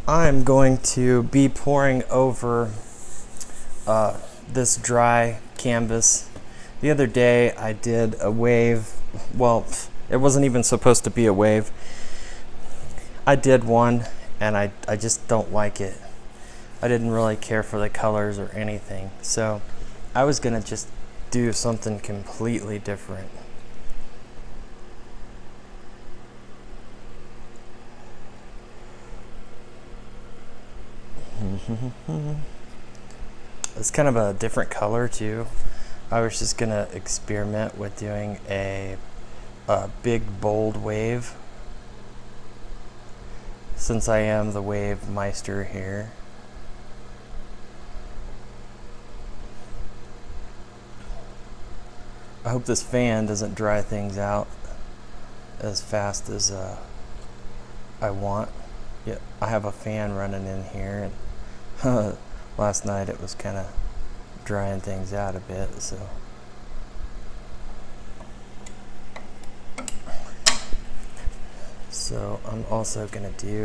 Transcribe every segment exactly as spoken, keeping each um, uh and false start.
I'm going to be pouring over uh, this dry canvas. The other day I did a wave. Well, it wasn't even supposed to be a wave. I did one and I, I just don't like it. I didn't really care for the colors or anything. So I was gonna just do something completely different. It's kind of a different color too. I was just gonna experiment with doing a, a big bold wave, since I am the wave meister here. I hope this fan doesn't dry things out as fast as uh, I want. Yeah, I have a fan running in here, and last night it was kind of drying things out a bit, so. So I'm also gonna do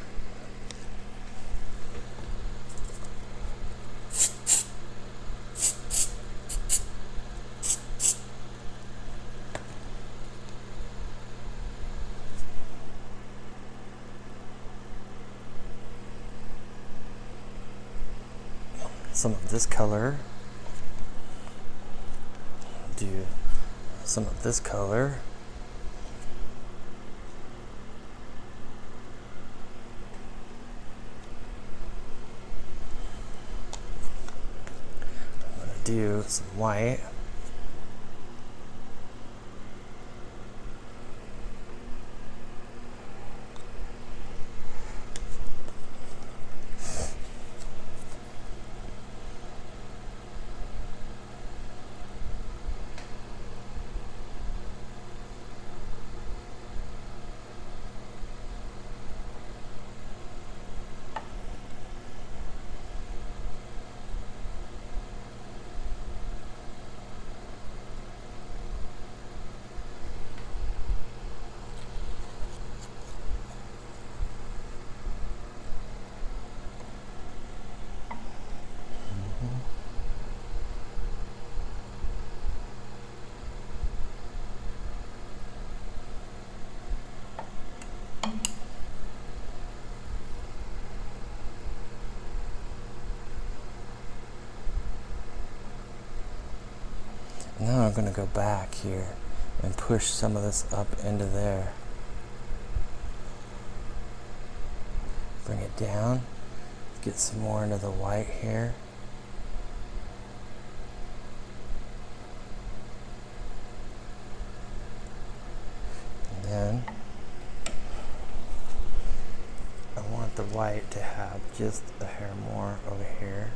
some of this color, do some of this color, I'm going to do some white, now I'm going to go back here and push some of this up into there. Bring it down, get some more into the white here. And then I want the white to have just a hair more over here.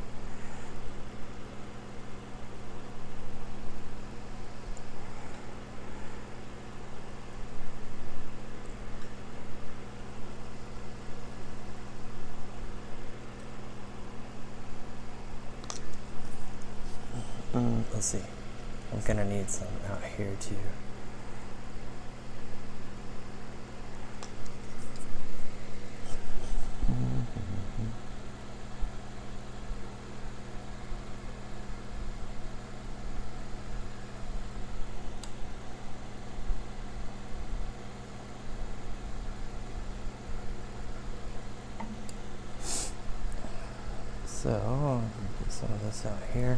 Mm, let's see. I'm gonna need some out here too. Mm-hmm. So, get some of this out here.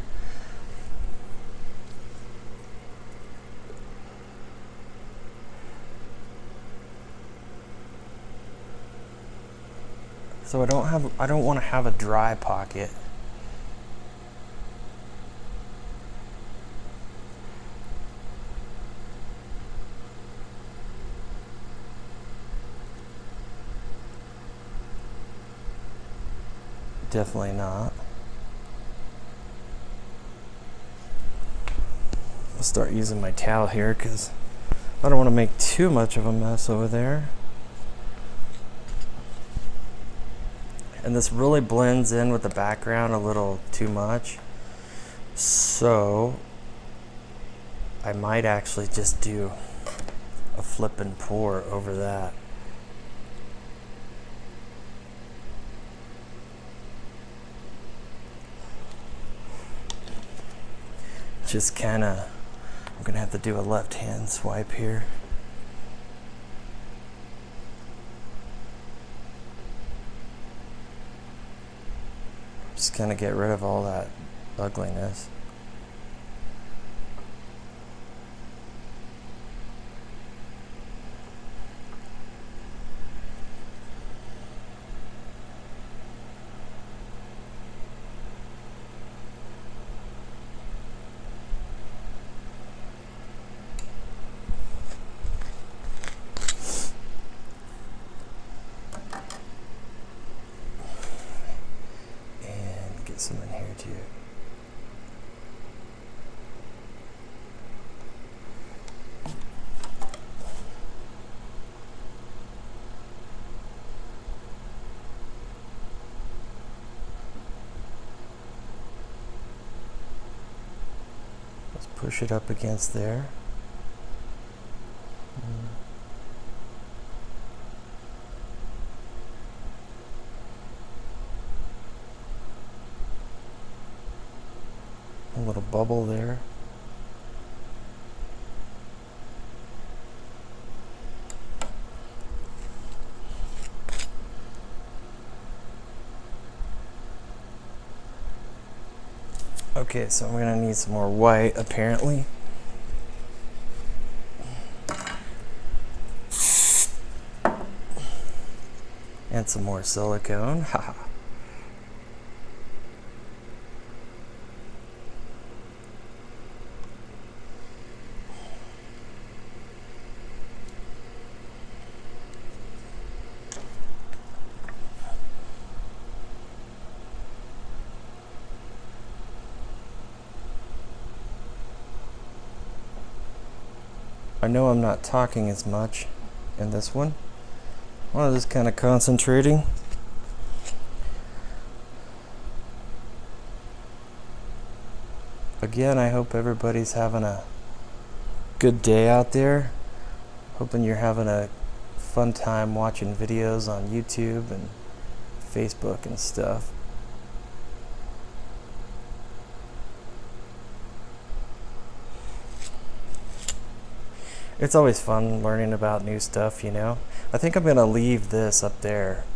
So I don't have, I don't want to have a dry pocket. Definitely not. I'll start using my towel here because I don't want to make too much of a mess over there. And this really blends in with the background a little too much. So I might actually just do a flip and pour over that. just kind of, I'm gonna have to do a left hand swipe here. Just kind of get rid of all that ugliness. Some in here too. Let's push it up against there. A little bubble there. Okay, so I'm gonna need some more white apparently. And some more silicone. Haha. I know I'm not talking as much in this one. I'm just kind of concentrating. Again, I hope everybody's having a good day out there. Hoping you're having a fun time watching videos on YouTube and Facebook and stuff. It's always fun learning about new stuff, you know. I think I'm gonna leave this up there.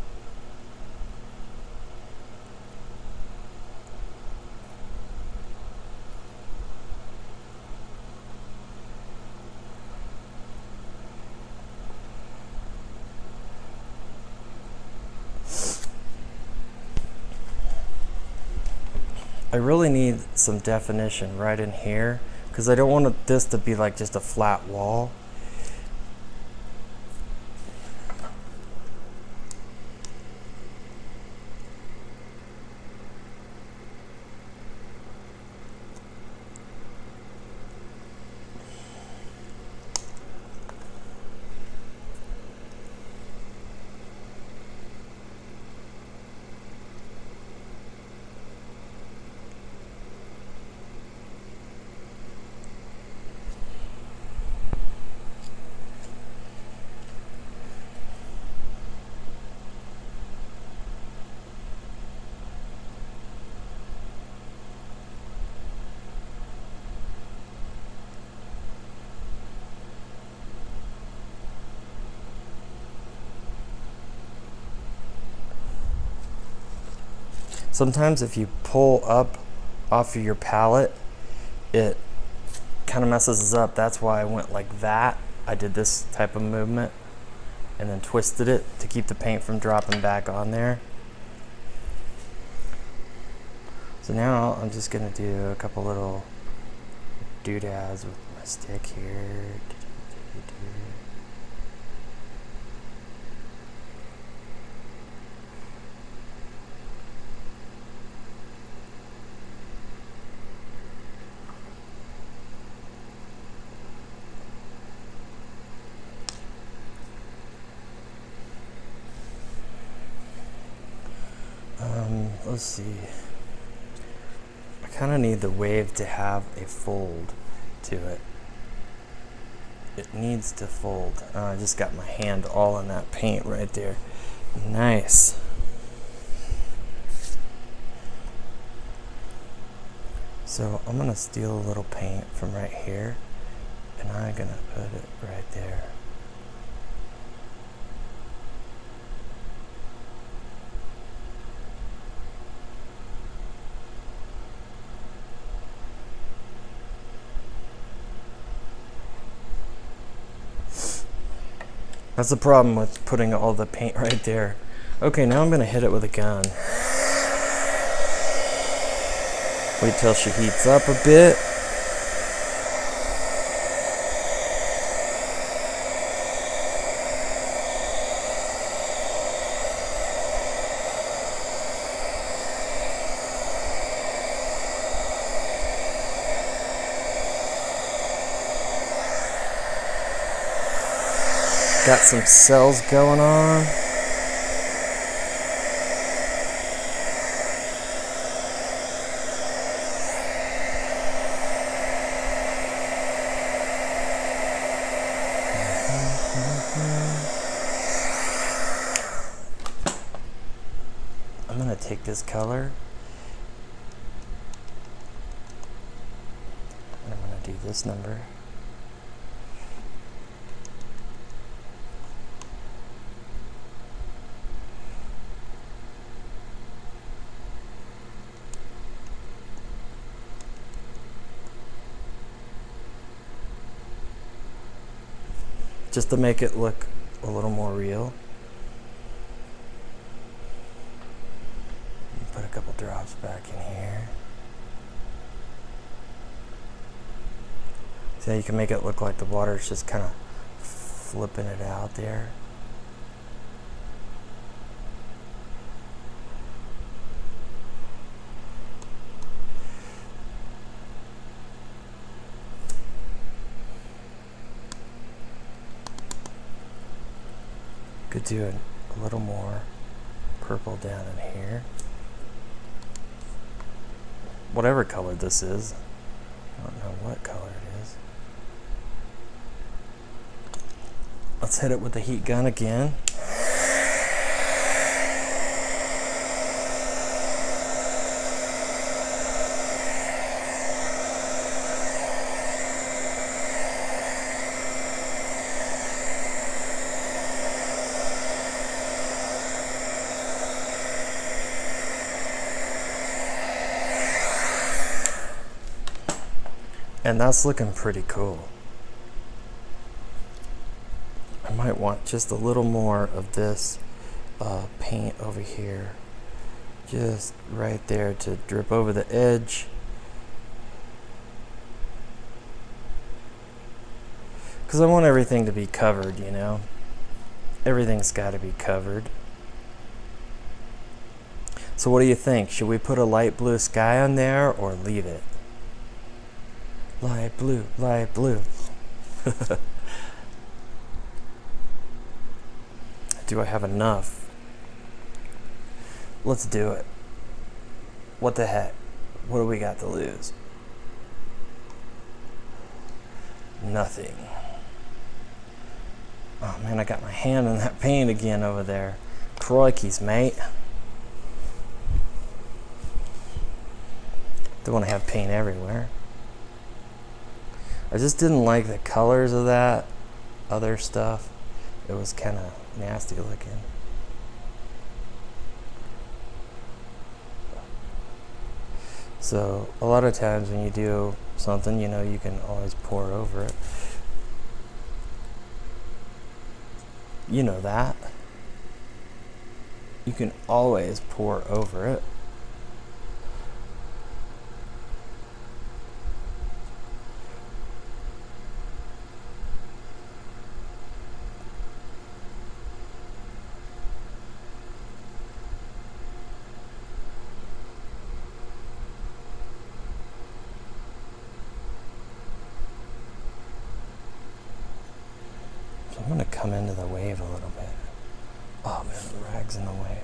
I really need some definition right in here, because I don't want this to be like just a flat wall. Sometimes if you pull up off of your palette, it kind of messes up. That's why I went like that. I did this type of movement and then twisted it to keep the paint from dropping back on there. So now I'm just gonna do a couple little doodads with my stick here. Um, let's see. I kind of need the wave to have a fold to it. It needs to fold. Oh, I just got my hand all in that paint right there. Nice. So I'm gonna steal a little paint from right here, and I'm gonna put it right there. That's the problem with putting all the paint right there. Okay, now I'm gonna hit it with a gun. Wait till she heats up a bit. Got some cells going on. I'm gonna take this color and I'm gonna do this number. Just to make it look a little more real. Put a couple drops back in here. So you can make it look like the water is just kind of flipping it out there. Could do a, a little more purple down in here. Whatever color this is. I don't know what color it is. Let's hit it with the heat gun again. And that's looking pretty cool. I might want just a little more of this uh, paint over here. Just right there to drip over the edge. Because I want everything to be covered, you know. Everything's got to be covered. So what do you think? Should we put a light blue sky on there or leave it? Light blue, light blue. Do I have enough? Let's do it. What the heck? What do we got to lose? Nothing. Oh man, I got my hand in that paint again over there. Crikey's, mate. Don't want to have paint everywhere. I just didn't like the colors of that other stuff. It was kind of nasty looking. So a lot of times when you do something, you know, you can always pour over it. You know that. You can always pour over it. I'm going to come into the wave a little bit. Oh man, the rag's in the way.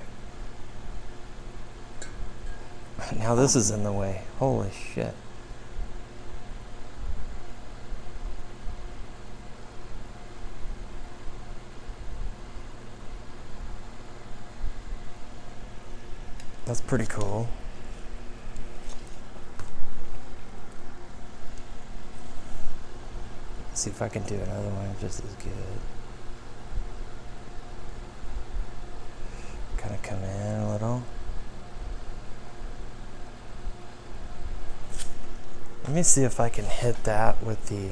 Now this is in the way. Holy shit. That's pretty cool. See if I can do another one just as good. Kind of come in a little. Let me see if I can hit that with the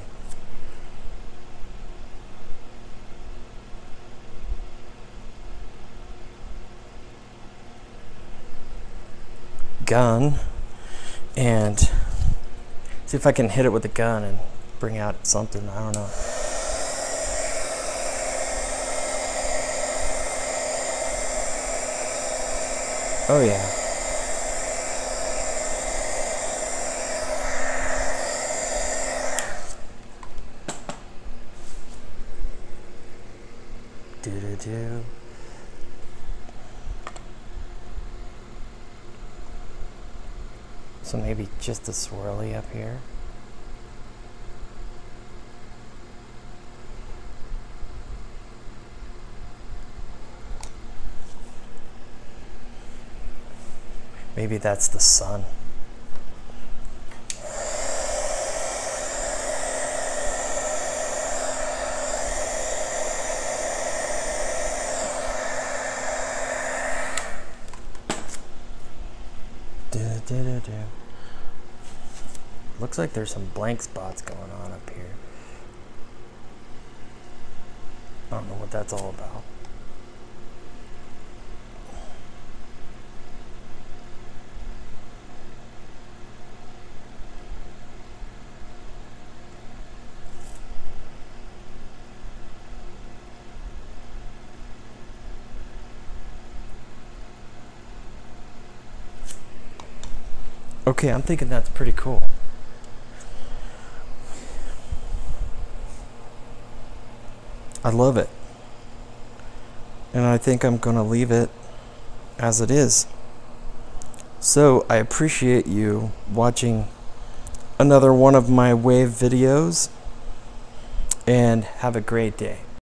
gun, and see if I can hit it with the gun and bring out something. I don't know. Oh yeah. Do do do. So maybe just a swirly up here. Maybe that's the sun. Do, do, do, do. Looks like there's some blank spots going on up here. I don't know what that's all about. Okay, I'm thinking that's pretty cool. I love it. And I think I'm going to leave it as it is. So I appreciate you watching another one of my wave videos, and have a great day.